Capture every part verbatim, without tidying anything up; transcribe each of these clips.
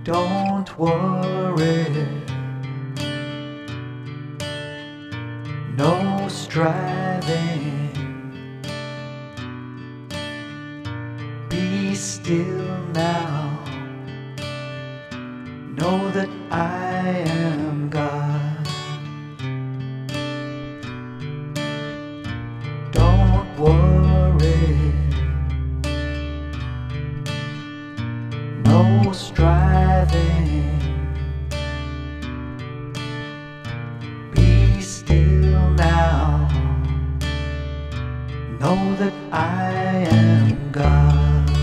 Don't worry, no striving. Be still now, know that I am God. Don't worry, no striving. Be still now, know that I am God.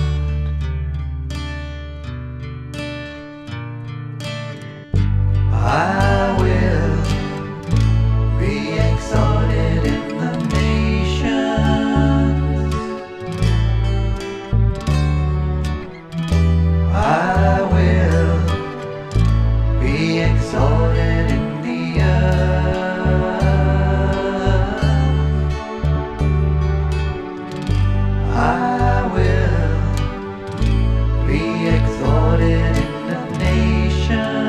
I will be exalted in the nations. I will be exalted in the earth. I will be exalted in the nations.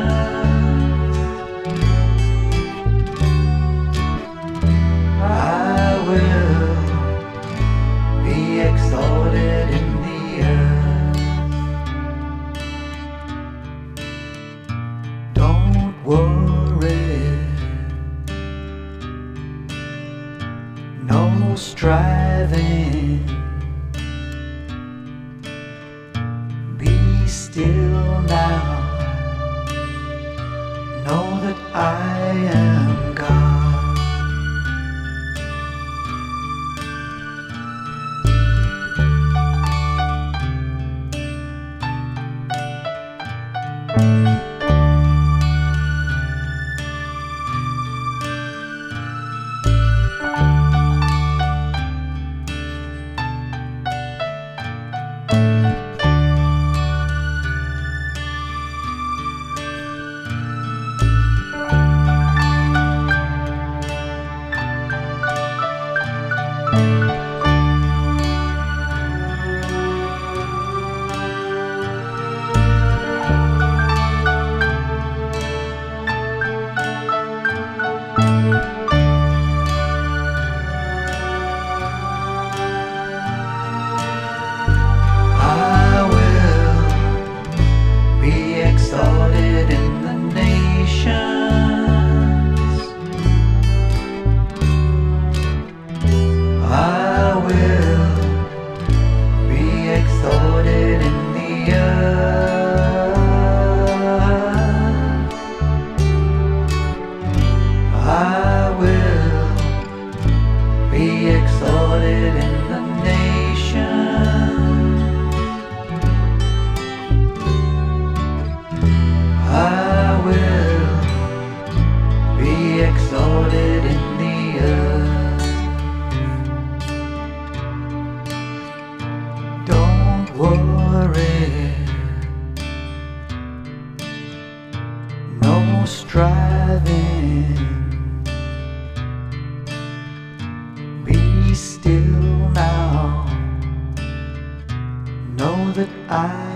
Exalted in the earth. Don't worry, no striving. Be still now, know that I am God. Exalted in the nations. I will be exalted in the earth. I will be exalted in the nations. I will be exalted in the earth. Don't worry, no striving. Be still now, know that I